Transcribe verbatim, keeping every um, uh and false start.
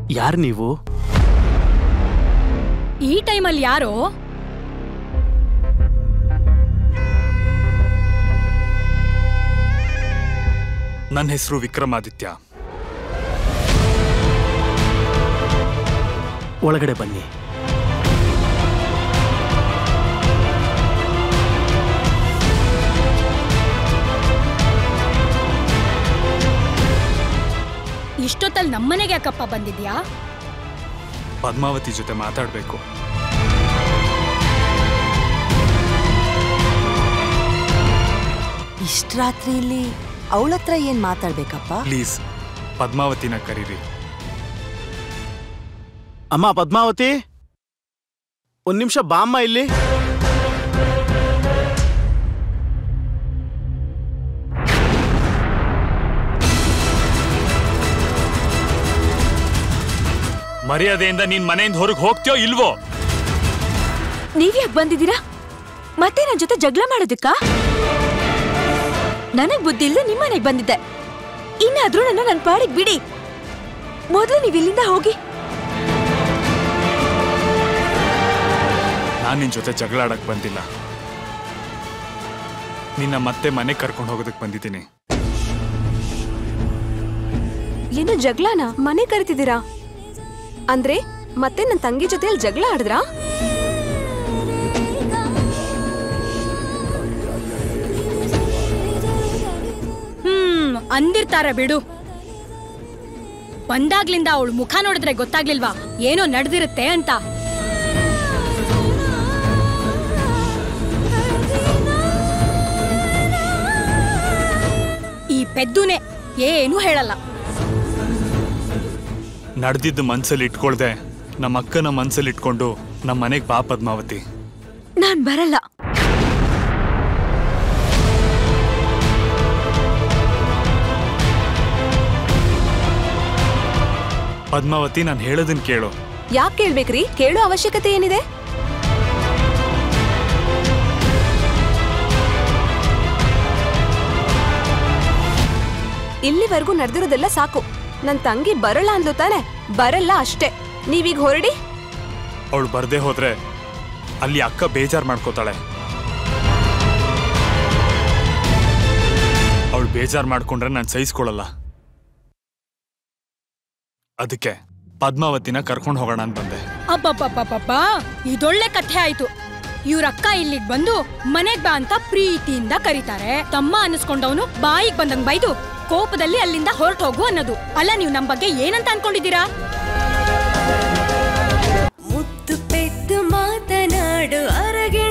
ಯಾರು ನೀವು? ಈ ಟೈಮಲ್ಲಿ ಯಾರೋ? ನನ್ನ ಹೆಸರು ವಿಕ್ರಮಾದಿತ್ಯ. ಒಳಗಡೆ ಬನ್ನಿ. ಇಷ್ಟೊತ್ತಲ್ಲಿ ನಮ್ಮನೆಗೆ ಯಾಕಪ್ಪ ಬಂದಿದ್ಯಾ? ಪದ್ಮಾವತಿ ಜೊತೆ ಮಾತಾಡ್ಬೇಕು. ಇಷ್ಟ ರಾತ್ರಿಯಲ್ಲಿ ಅವಳ ಹತ್ರ ಏನ್ ಮಾತಾಡ್ಬೇಕಪ್ಪ? ಪ್ಲೀಸ್ ಪದ್ಮಾವತಿನ ಕರೀರಿ. ಅಮ್ಮ ಪದ್ಮಾವತಿ, ಒಂದ್ ನಿಮಿಷ ಬಾಮ್ಮ ಇಲ್ಲಿ. ಮರ್ಯಾದೆಯಿಂದ ನೀನ್ ಮನೆಯಿಂದ ಹೊರಗೆ ಹೋಗ್ತೀಯೋ ಇಲ್ವೋ? ನೀವ್ಯಾಕೆ ಬಂದಿದ್ದೀರಾ? ಮತ್ತೆ ನನ್ನ ಜೊತೆ ಜಗಳ ಮಾಡೋದಕ್ಕ? ನನಗ್ ಬುದ್ಧಿ ಇಲ್ಲದೆ ನಿಮ್ಮನೆಗೆ ಬಂದಿದ್ದೆ. ಇನ್ನಾದ್ರೂ ನನ್ನ ನನ್ನ ಪಾಡಿಗೆ ಬಿಡಿ. ಮೊದಲು ನೀವು ಇಲ್ಲಿಂದ ಹೋಗಿ. ನಾನ್ ನಿನ್ ಜೊತೆ ಜಗಳ ಆಡಕ್ ಬಂದಿಲ್ಲ. ನಿನ್ನ ಮತ್ತೆ ಮನೆ ಕರ್ಕೊಂಡು ಹೋಗೋದಕ್ ಬಂದಿದ್ದೀನಿ. ಏನು ಜಗಳನ ಮನೆ ಕರಿತಿದ್ದೀರಾ? ಅಂದ್ರೆ ಮತ್ತೆ ನನ್ನ ತಂಗಿ ಜೊತೆಯಲ್ಲಿ ಜಗಳ ಆಡಿದ್ರಾ? ಹ್ಮ್ ಅಂದಿರ್ತಾರೆ ಬಿಡು. ಬಂದಾಗ್ಲಿಂದ ಅವಳು ಮುಖ ನೋಡಿದ್ರೆ ಗೊತ್ತಾಗ್ಲಿಲ್ವಾ ಏನೋ ನಡೆದಿರುತ್ತೆ ಅಂತ? ಈ ಪೆದ್ದುನೆ ಏನು ಹೇಳಲ್ಲ. ನಡೆದಿದ್ದು ಮನ್ಸಲ್ಲಿ ಇಟ್ಕೊಳ್ದೆ ನಮ್ಮ ಅಕ್ಕನ ಮನ್ಸಲ್ಲಿ ಇಟ್ಕೊಂಡು ನಮ್ಮ ಮನೆಗೆ ಬಾ ಪದ್ಮಾವತಿ. ನಾನ್ ಬರಲ್ಲ. ಪದ್ಮಾವತಿ, ನಾನು ಹೇಳೋದನ್ನ ಕೇಳು. ಯಾಕೆ ಕೇಳ್ಬೇಕ್ರಿ? ಕೇಳೋ ಅವಶ್ಯಕತೆ ಏನಿದೆ? ಇಲ್ಲಿವರೆಗೂ ನಡೆದಿರೋದೆಲ್ಲ ಸಾಕು. ನನ್ ತಂಗಿ ಬರಲ್ಲ ಅಂದ್ಲು ತಾನೆ? ಬರಲ್ಲ ಅಷ್ಟೇ. ನೀವೀಗ ಹೊರಡಿ. ಅವಳು ಬರ್ದೇ ಹೋದ್ರೆ ಅಲ್ಲಿ ಅಕ್ಕ ಬೇಜಾರ್ ಮಾಡ್ಕೋತಾಳೆ. ಅವಳು ಬೇಜಾರ್ ಮಾಡ್ಕೊಂಡ್ರೆ ನಾನು ಸಹಿಸ್ಕೊಳ್ಳಲ್ಲ. ಅದಕ್ಕೆ ಪದ್ಮಾವತಿನ ಕರ್ಕೊಂಡು ಹೋಗೋಣ ಅಂತ ಬಂದೆ. ಅಬ್ಬಬ್ಬಬ್ಬಬ್ಬ, ಇದೊಳ್ಳೆ ಕಥೆ ಆಯ್ತು. ಇವ್ರಕ್ಕ ಇಲ್ಲಿಗ್ ಬಂದು ಮನೆಗ್ ಬಾ ಅಂತ ಪ್ರೀತಿಯಿಂದ ಕರೀತಾರೆ. ತಮ್ಮ ಅನಿಸ್ಕೊಂಡವನು ಬಾಯಿಗೆ ಬಂದಂಗ್ ಬೈದು ಕೋಪದಲ್ಲಿ ಅಲ್ಲಿಂದ ಹೊರಟು ಹೋಗು ಅನ್ನೋದು. ಅಲ್ಲ, ನೀವು ನಮ್ ಬಗ್ಗೆ ಏನಂತ ಅನ್ಕೊಂಡಿದ್ದೀರಾ? ಮುತ್ತು ಪೆದ್ದು ಮಾತನಾಡು ಅರಗೆ